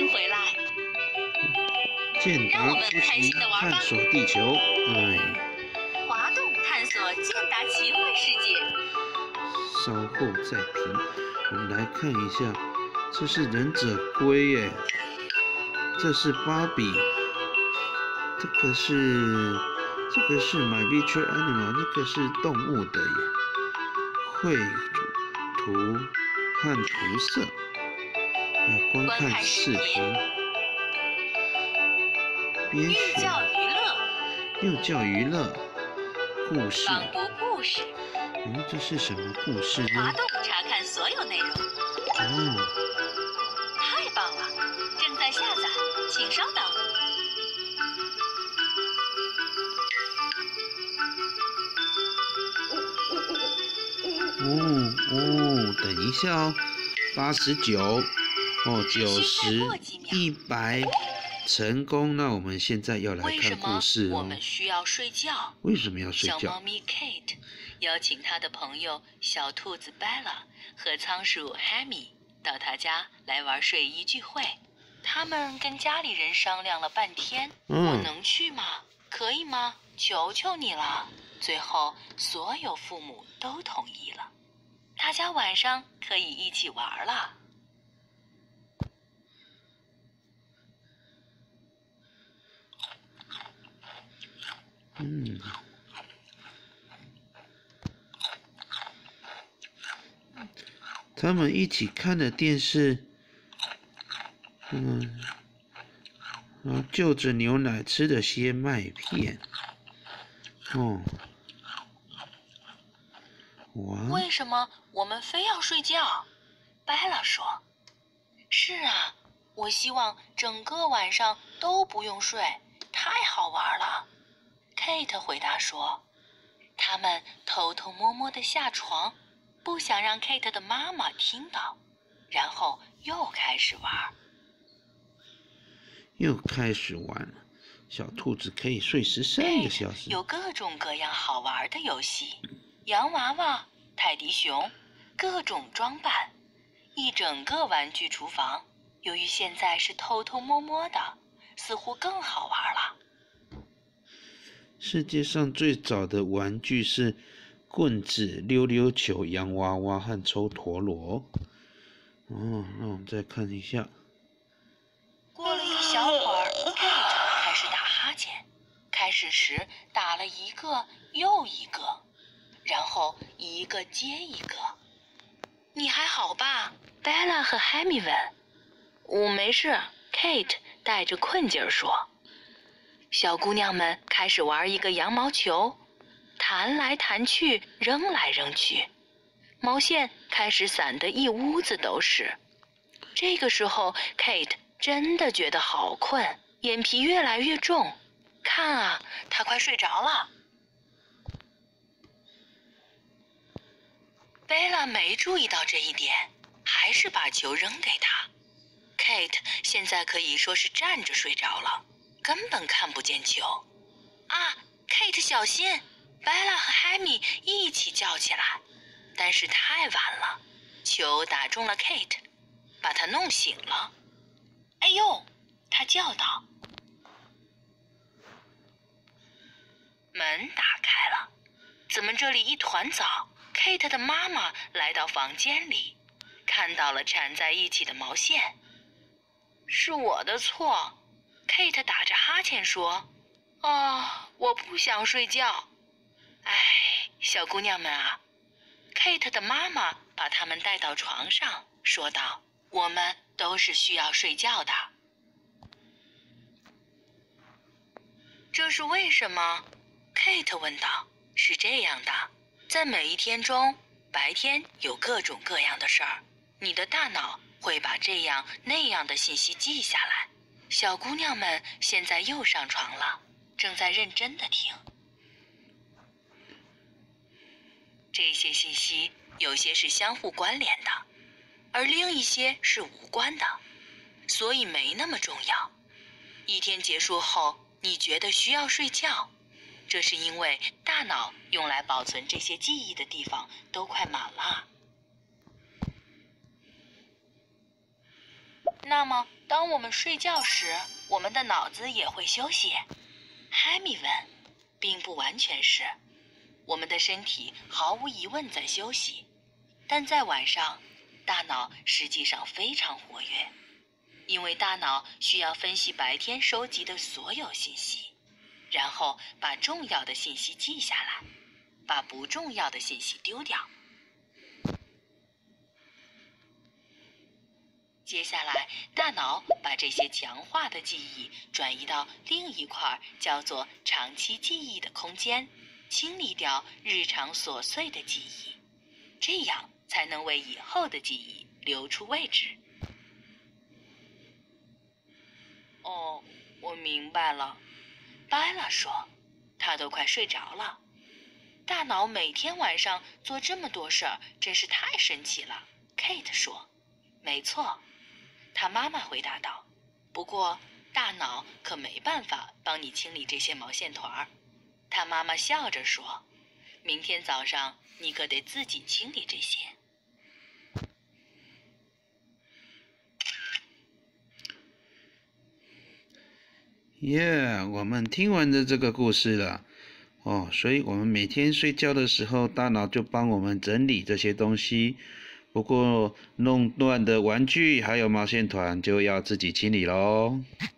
回来。 健达出行探索地球， 滑动探索健达奇幻世界。 稍后再评。我们来看一下，这是忍者龟耶，这是芭比，这个是 My Virtual Animal， 这个是动物的耶，绘图和涂色。来观看视频。编寓教于乐。 幼教娱乐。故事。 朗读故事。 这是什么故事呢？ 滑动查看所有内容。太棒了！正在下载，请稍等。 等一下哦，89，90，100，成功。那我们现在要来看故事哦。 我们需要睡觉。 为什么要睡觉？ 小猫咪 Kate 邀请她的朋友小兔子 Bella 和仓鼠 Hammy 到她家来玩睡衣聚会。他们跟家里人商量了半天，我能去吗？可以吗？求求你了。最后，所有父母都同意了。大家晚上可以一起玩了。 他们一起看的电视，然后就着牛奶吃的些麦片， 为什么我们非要睡觉？贝拉说：“是啊，我希望整个晚上都不用睡，太好玩了。” Kate 回答说：“他们偷偷摸摸地下床，不想让 Kate 的妈妈听到，然后又开始玩。” 小兔子可以睡13个小时。 有各种各样好玩的游戏，洋娃娃、泰迪熊，各种装扮，一整个玩具厨房。由于现在是偷偷摸摸的，似乎更好玩了。 世界上最早的玩具是棍子、溜溜球、洋娃娃和抽陀螺。那我们再看一下。 过了一小会儿 ，Kate 开始打哈欠。开始时打了一个又一个，然后一个接一个。你还好吧？ Bella 和 Hammy 问。我没事 ，Kate 带着困劲儿说。小姑娘们开始玩一个羊毛球，弹来弹去，扔来扔去，毛线开始散得一屋子都是。这个时候 Kate 真的觉得好困，眼皮越来越重。看啊，她快睡着了。贝拉没注意到这一点，还是把球扔给她。Kate 现在可以说是站着睡着了，根本看不见球。啊 ，Kate 小心！贝拉和 Hammy 一起叫起来，但是太晚了，球打中了 Kate， 把她弄醒了。哎呦！她叫道。门打开了，怎么这里一团糟？ Kate 的妈妈来到房间里，看到了缠在一起的毛线。是我的错 ，Kate 打着哈欠说：“我不想睡觉。”哎，小姑娘们啊 ，Kate 的妈妈把她们带到床上，说道：“我们都是需要睡觉的。”这是为什么 ？Kate 问道。是这样的，在每一天中，白天有各种各样的事儿，你的大脑会把这样那样的信息记下来。小姑娘们现在又上床了，正在认真地听。这些信息有些是相互关联的，而另一些是无关的，所以没那么重要。一天结束后，你觉得需要睡觉，这是因为大脑用来保存这些记忆的地方都快满了。 那么，当我们睡觉时，我们的脑子也会休息？海米问。并不完全是，我们的身体毫无疑问在休息，但在晚上，大脑实际上非常活跃，因为大脑需要分析白天收集的所有信息，然后把重要的信息记下来，把不重要的信息丢掉。接下来，大脑把这些强化的记忆转移到另一块叫做长期记忆的空间，清理掉日常琐碎的记忆，这样才能为以后的记忆留出位置。哦，我明白了，巴拉说，他都快睡着了。大脑每天晚上做这么多事儿，真是太神奇了。Kate 说，没错。他妈妈回答道：“不过，大脑可没办法帮你清理这些毛线团儿。”他妈妈笑着说：“明天早上你可得自己清理这些。” 耶，我们听完的这个故事了。哦，所以我们每天睡觉的时候，大脑就帮我们整理这些东西。不过弄乱的玩具还有毛线团就要自己清理咯。